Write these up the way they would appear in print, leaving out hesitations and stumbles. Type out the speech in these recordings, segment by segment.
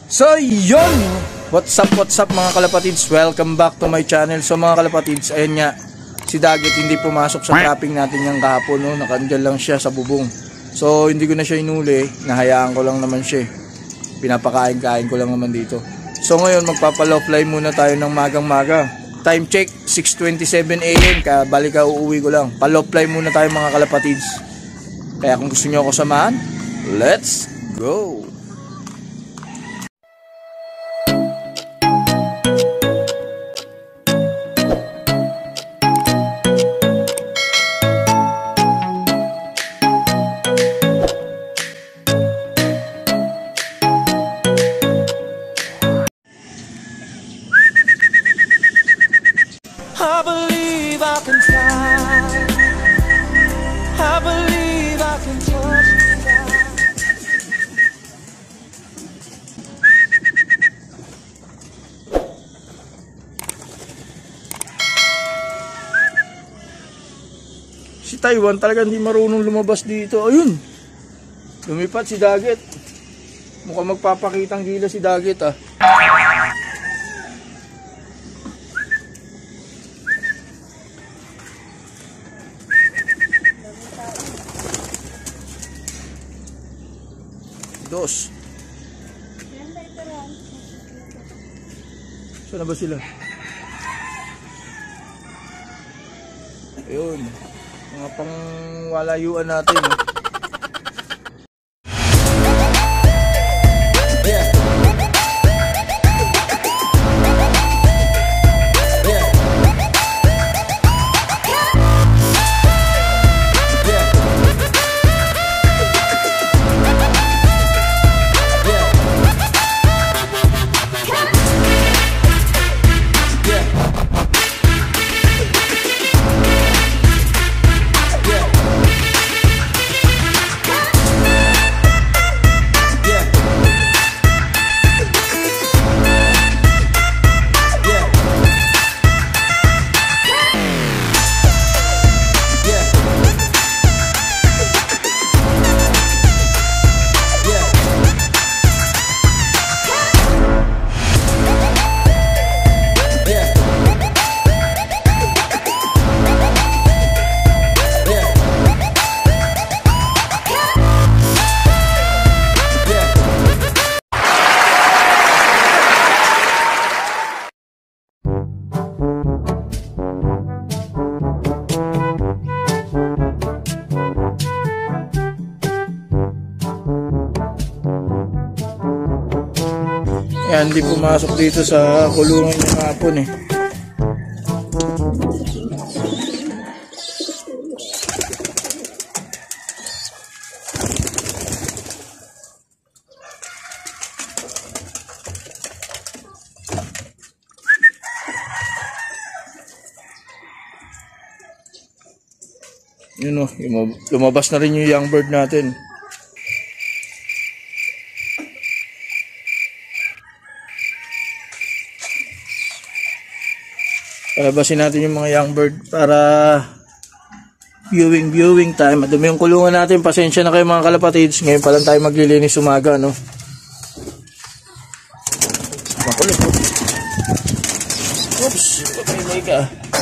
So yun, what's up mga kalapatids, welcome back to my channel. So mga kalapatids, ayun nga, si Daggett hindi pumasok sa trapping natin yung kahapon, no? Nakandyan lang siya sa bubong. So hindi ko na siya inuli, nahayaan ko lang naman siya. Pinapakain-kain ko lang naman dito. So ngayon magpapa-low fly muna tayo ng magang-maga. Time check 6:27 AM, kaya balik uuwi ko lang. Pa-low fly muna tayo mga kalapatids. Kaya kung gusto niyo ako samahan, let's go. I believe I can fly. I believe I can touch the sky. Si Taiwan talaga hindi marunong lumabas dito. Ayun, lumipat si Daggett. Mukhang magpapakitang gila si Daggett ah. Dos. Saan na ba sila? Ayun, mga pangwalayuan natin. Yan, hindi pumasok dito sa kulungan niya kahapon eh. Yun o, lumabas na rin yung young bird natin. Palabasin natin yung mga young bird para viewing time. Madumi yung kulungan natin. Pasensya na kayo mga kalapatids. Ngayon pa lang tayo maglilinis umaga, no? Makulit. Oops, pagpilay ka.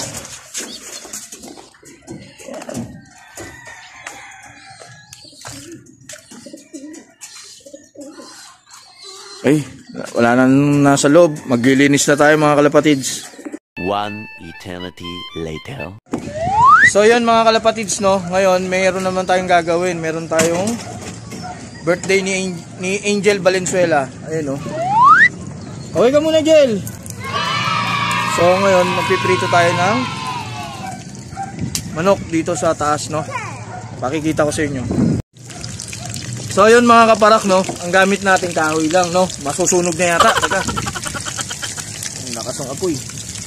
Ay, wala na nasa loob. Maglilinis na tayo mga kalapatids. One eternity later. So yun mga kalapatids, no, ngayon mayroon naman tayong gagawin. Meron tayong birthday ni Angel Valenzuela. Ayun, no. Okay ka muna, Angel. So ngayon magpiprito tayo ng manok dito sa taas, no. Pakikita ko sa inyo. So yun mga kaparak, no, ang gamit natin kahoy lang, no. Masusunog na yata. Teka, lakas ng apoy.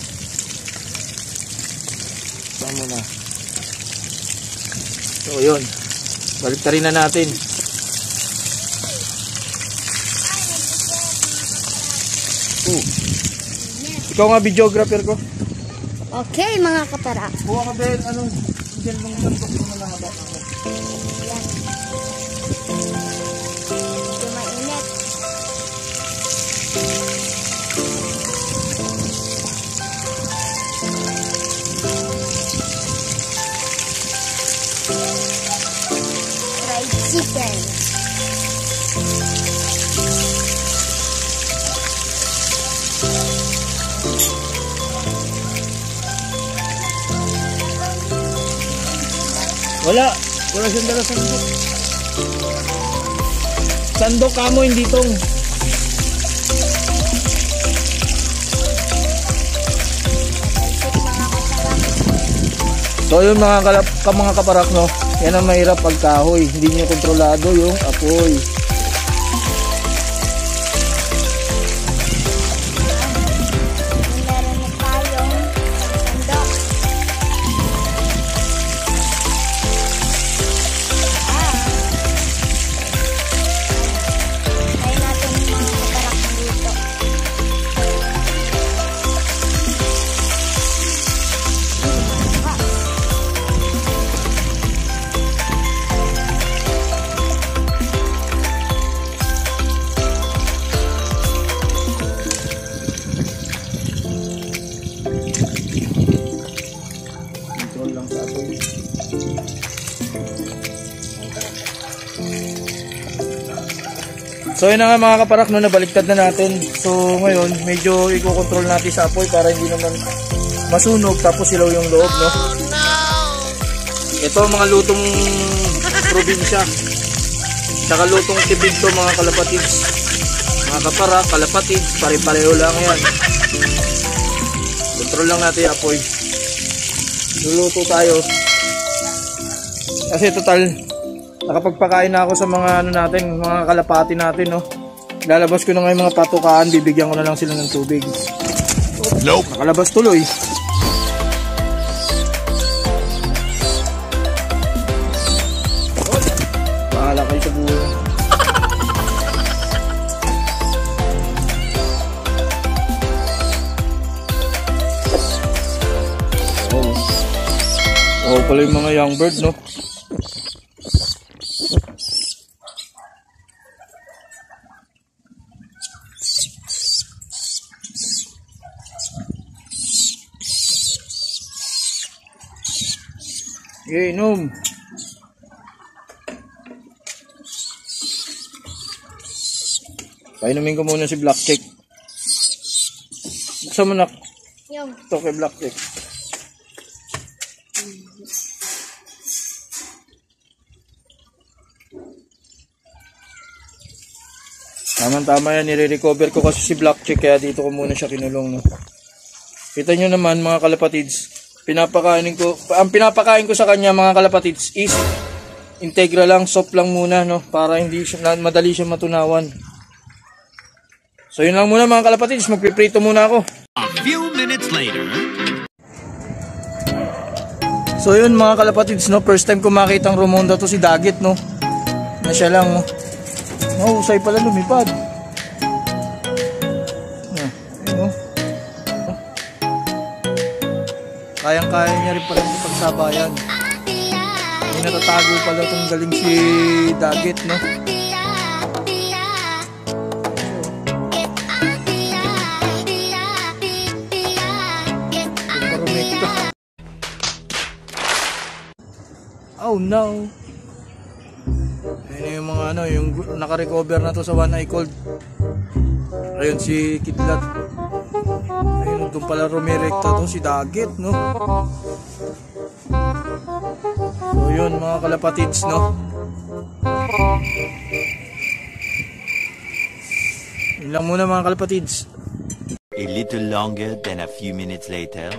Sama na. So yun, balik rin na natin. Ikaw nga videographer ko. Okay mga kapara. Buha ka ba anong dyan nung lantok yung malahaba? Yan. Fried chicken. Wala siyang dala sandok. Sandok kamo, hindi tong. So yun mga kaparak, no, yan ang mahirap pag kahoy, hindi niyo kontrolado yung apoy. Meron na tayong sandok. Try natin yung mga kaparak dito. Control lang sa apoy. So yun na nga mga kaparak, no, nabaliktad na natin. So ngayon, medyo i-control natin sa apoy para hindi naman masunog tapos silaw yung loob, no. Ito mga lutong probinsya. Saka lutong tibig to mga kalapatids. Mga kaparak, kalapatids, pare-pareho lang yan. Control lang natin yung apoy. Luluto tayo. Kasi total nakapagpakain na ako sa mga ano natin, mga kalapati natin, no. Lalabas ko na ngayon mga patukaan, bibigyan ko na lang sila ng tubig. Nope. Nakalabas tuloy. Bahala kayo sa buhay. Oh, pala yung mga young bird, no. Okay, inom. Painumin ko muna si Black Chick. Buksan mo na Yung ito kay Black Chick. Tama-tama yan, nire-recover ko kasi si Black Chick kaya dito ko muna siya kinulong, no. Kita nyo naman mga kalapatids, ang pinapakain ko sa kanya mga kalapatids is integra lang, soft lang muna, no, para hindi siya, madali siya matunawan. So yun lang muna mga kalapatids, magpiprito muna ako. A few minutes later. So yun mga kalapatids, no, first time ko makita ang Romonda to si Dagit, no, na siya lang, no. Mahusay pala lumipad. Ayun, kayang-kaya niya rin pala yung pagsabayan. May natatago pala itong galing si Dagit, no. Oh no. Ayun yung mga ano, yung naka-recover na to sa One Eye Cold. Ayun si Kidlat. Ayun, doon pala rumirekta to si Dagit, no. So yun mga kalapatids, no. Yun lang muna mga kalapatids. A little longer than a few minutes later.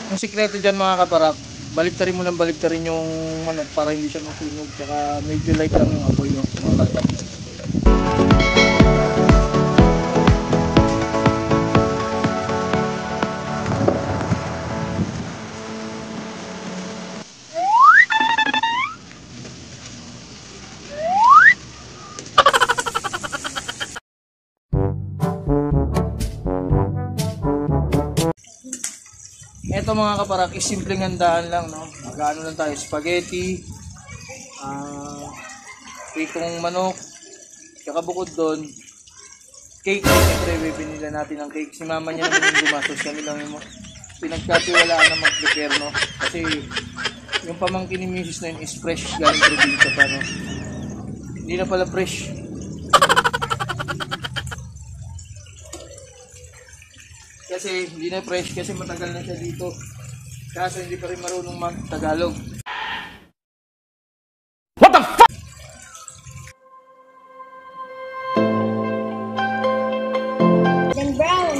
Ang sikreto dyan mga kaparak, baliktarin mo lang baliktarin yung manok para hindi siya masunog. Tsaka medyo light lang yung apoy yung mga kaparak. Ito mga kaparak, is simpleng handaan lang, no? Mag-ano lang tayo, spaghetti, pritong manok, tsaka bukod doon, cake. Siyempre, bibinila natin ang cake. Si mama niya naman yung gumastos, kami lang yung pinagkatiwalaan na mag-prepare, no? Kasi yung pamangkin ni Mrs. na yun is fresh, galing probinsya pa, no? Hindi na pala fresh. Kasi hindi na fresh kasi matagal na siya dito. Kaso hindi pa rin marunong mag-Tagalog. What the fuck? Then brown.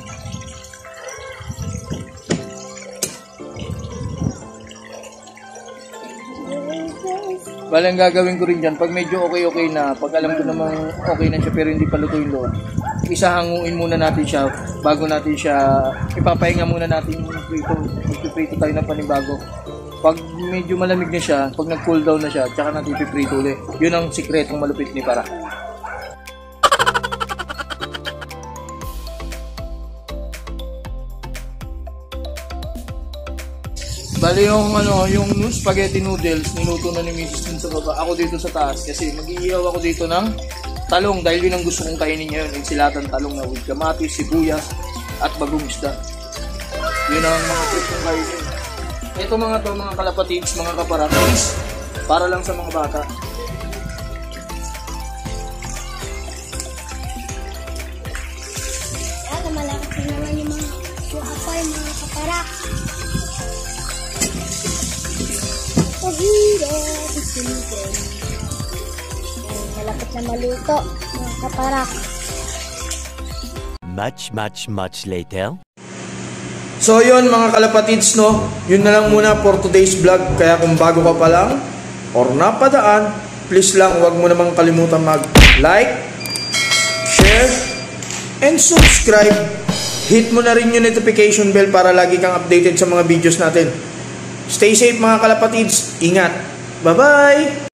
Bale, ang gagawin ko rin dyan, pag medyo okay na, pag alam ko namang okay na siya pero hindi pa luto yung loob, isahanguin muna natin siya bago natin siya, ipapahinga muna natin yung prito. Magpiprito tayo ng panibago. Pag medyo malamig na siya, pag nag-cool down na siya, tsaka natin ipiprito ulit. Yun ang sikretong malupit ni Para. Bali yung yung spaghetti noodles, niluto na ni Mrs. dun sa baba. Ako dito sa taas kasi mag-iihaw ako dito ng talong dahil yun ang gusto kong kainin ngayon. Yung silatan talong na with kamatis, sibuyas, at bagong isda. Yun ang mga trip kong kainin. Ito mga kalapatids, mga kaparatis, para lang sa mga bata. Malakas na naman yung mga apoy, mga kaparak. Pahira, isinipin. Malapit na maluto, mga kaparak. Much later. So yun mga kalapatids, no, yun na lang muna for today's vlog. Kaya kung bago ka pa lang or napadaan, please lang huwag mo namang kalimutan mag-like, share, and subscribe. Hit mo na rin yung notification bell para lagi kang updated sa mga videos natin. Stay safe mga kalapatids. Ingat. Bye-bye!